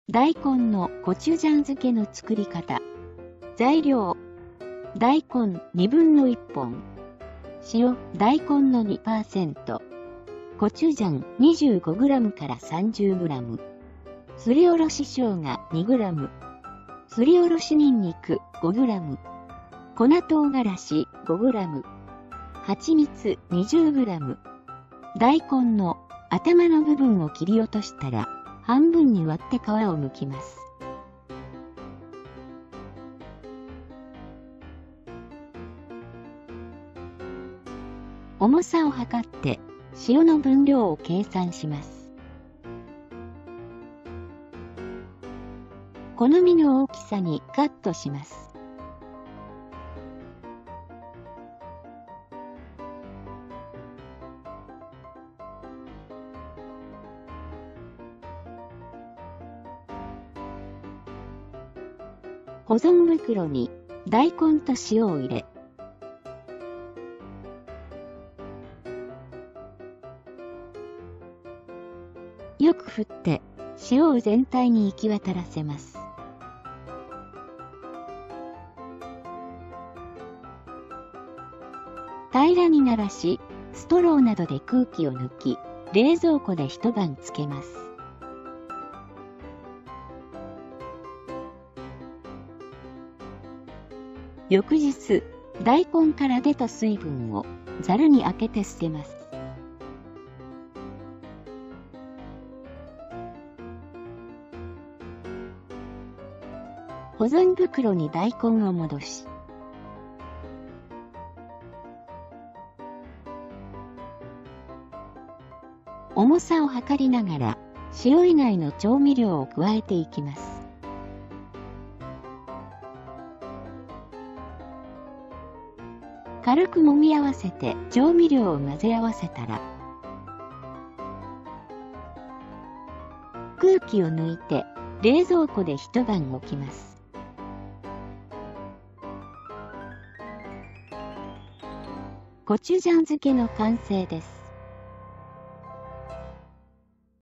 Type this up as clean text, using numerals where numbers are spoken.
大根のコチュジャン漬けの作り方。材料。大根1/21本。塩、大根の 2%。コチュジャン 25g から 30g。すりおろし生姜 2g。すりおろしニンニク 5g。粉唐辛子 5g。蜂蜜 20g。大根の頭の部分を切り落としたら、半分に割って皮を剥きます。重さを測って塩の分量を計算します。好みの大きさにカットします。保存袋に大根と塩を入れ、よく振って塩を全体に行き渡らせます。平らにならし、ストローなどで空気を抜き、冷蔵庫で一晩つけます。翌日、大根から出た水分をざるにあけて捨てます。保存袋に大根を戻し、重さを測りながら塩以外の調味料を加えていきます。軽く揉み合わせて調味料を混ぜ合わせたら、空気を抜いて冷蔵庫で一晩置きます。コチュジャン漬けの完成です。